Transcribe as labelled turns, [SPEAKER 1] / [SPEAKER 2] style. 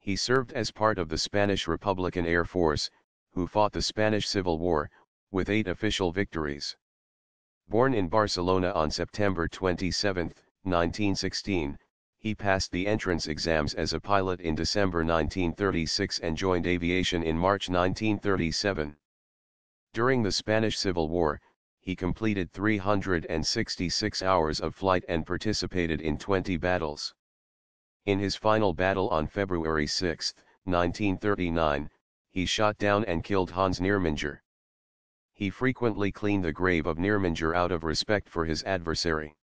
[SPEAKER 1] He served as part of the Spanish Republican Air Force, who fought the Spanish Civil War, with 8 official victories. Born in Barcelona on September 27, 1916, he passed the entrance exams as a pilot in December 1936 and joined aviation in March 1937. During the Spanish Civil War, he completed 366 hours of flight and participated in 20 battles. In his final battle on February 6, 1939, he shot down and killed Hans Niermanger. He frequently cleaned the grave of Niermanger out of respect for his adversary.